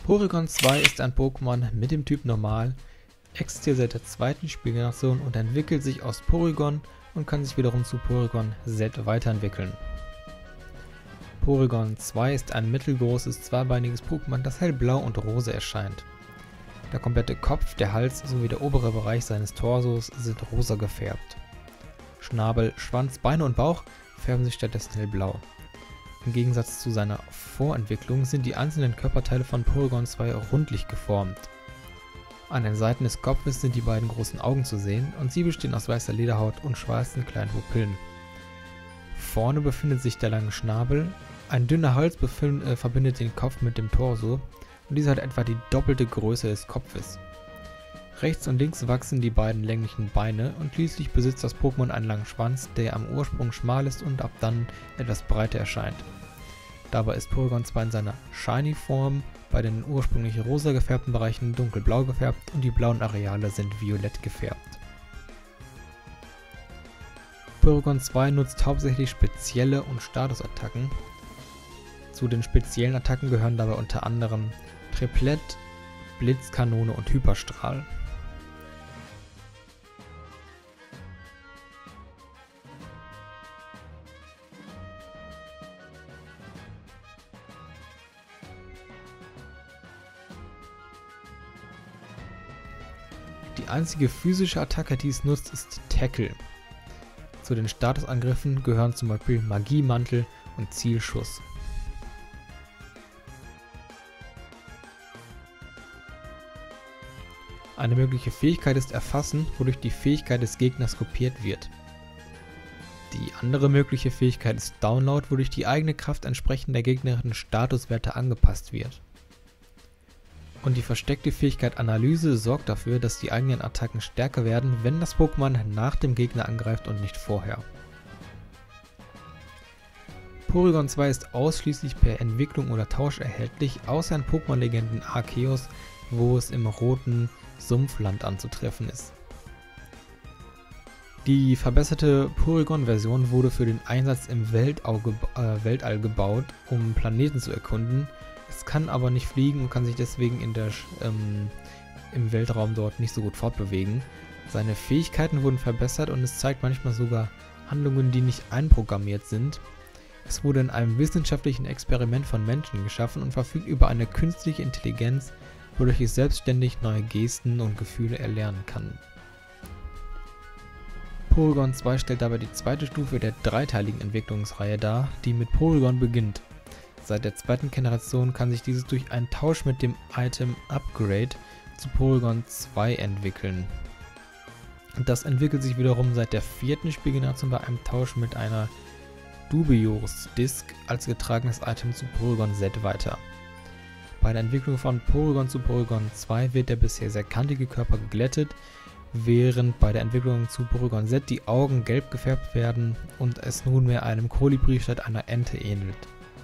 Porygon 2 ist ein Pokémon mit dem Typ Normal, existiert seit der zweiten Spielgeneration und entwickelt sich aus Porygon und kann sich wiederum zu Porygon Z weiterentwickeln. Porygon 2 ist ein mittelgroßes, zweibeiniges Pokémon, das hellblau und rosa erscheint. Der komplette Kopf, der Hals sowie der obere Bereich seines Torsos sind rosa gefärbt. Schnabel, Schwanz, Beine und Bauch färben sich stattdessen hellblau. Im Gegensatz zu seiner Vorentwicklung sind die einzelnen Körperteile von Porygon 2 rundlich geformt. An den Seiten des Kopfes sind die beiden großen Augen zu sehen und sie bestehen aus weißer Lederhaut und schwarzen kleinen Pupillen. Vorne befindet sich der lange Schnabel, ein dünner Hals verbindet den Kopf mit dem Torso und dieser hat etwa die doppelte Größe des Kopfes. Rechts und links wachsen die beiden länglichen Beine und schließlich besitzt das Pokémon einen langen Schwanz, der am Ursprung schmal ist und ab dann etwas breiter erscheint. Dabei ist Porygon 2 in seiner Shiny-Form bei den ursprünglich rosa gefärbten Bereichen dunkelblau gefärbt und die blauen Areale sind violett gefärbt. Porygon 2 nutzt hauptsächlich spezielle und Statusattacken. Zu den speziellen Attacken gehören dabei unter anderem Triplett, Blitzkanone und Hyperstrahl. Die einzige physische Attacke, die es nutzt, ist Tackle. Zu den Statusangriffen gehören zum Beispiel Magiemantel und Zielschuss. Eine mögliche Fähigkeit ist Erfassen, wodurch die Fähigkeit des Gegners kopiert wird. Die andere mögliche Fähigkeit ist Download, wodurch die eigene Kraft entsprechend der gegnerischen Statuswerte angepasst wird. Und die versteckte Fähigkeit Analyse sorgt dafür, dass die eigenen Attacken stärker werden, wenn das Pokémon nach dem Gegner angreift und nicht vorher. Porygon 2 ist ausschließlich per Entwicklung oder Tausch erhältlich, außer in Pokémon-Legenden Arceus, wo es im roten Sumpfland anzutreffen ist. Die verbesserte Porygon-Version wurde für den Einsatz im Weltall gebaut, um Planeten zu erkunden. Es kann aber nicht fliegen und kann sich deswegen im Weltraum dort nicht so gut fortbewegen. Seine Fähigkeiten wurden verbessert und es zeigt manchmal sogar Handlungen, die nicht einprogrammiert sind. Es wurde in einem wissenschaftlichen Experiment von Menschen geschaffen und verfügt über eine künstliche Intelligenz, wodurch es selbstständig neue Gesten und Gefühle erlernen kann. Porygon 2 stellt dabei die zweite Stufe der dreiteiligen Entwicklungsreihe dar, die mit Porygon beginnt. Seit der zweiten Generation kann sich dieses durch einen Tausch mit dem Item Upgrade zu Porygon 2 entwickeln. Das entwickelt sich wiederum seit der vierten Spielgeneration bei einem Tausch mit einer Dubious Disc als getragenes Item zu Porygon Z weiter. Bei der Entwicklung von Porygon zu Porygon 2 wird der bisher sehr kantige Körper geglättet, während bei der Entwicklung zu Porygon Z die Augen gelb gefärbt werden und es nunmehr einem Kolibri statt einer Ente ähnelt.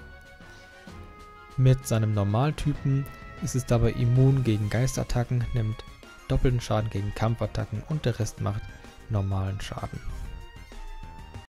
Mit seinem Normaltypen ist es dabei immun gegen Geistattacken, nimmt doppelten Schaden gegen Kampfattacken und der Rest macht normalen Schaden.